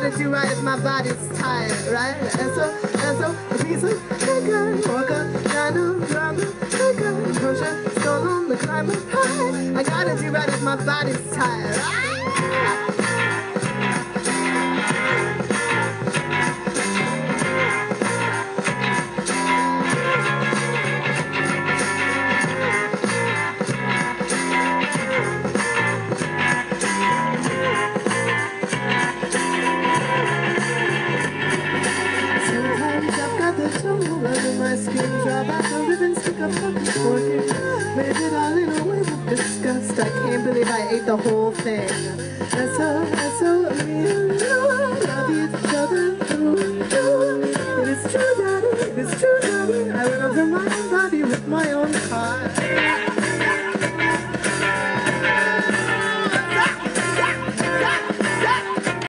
gotta do right if my body's tired, right? So, a piece of liquor, walker, nano, drama, liquor, pusher, stone on the climber high. I gotta do right if my body's tired, right? My skin drop out the ribbon, stick a fucking fork in. Made it all in a wave of disgust. I can't believe I ate the whole thing. That's so, me and you love each other through you. It is true, daddy, it is true, daddy. I went over my body with my own car.